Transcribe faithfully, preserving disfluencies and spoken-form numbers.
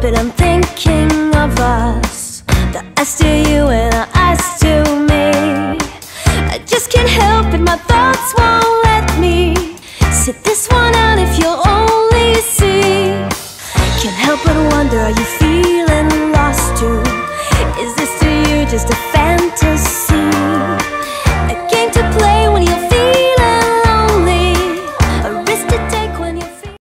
but I'm thinking of us, the us to you and the us to me. I just can't help it, my thoughts won't let me sit this one out if you'll only see. Can't help but wonder, are you feeling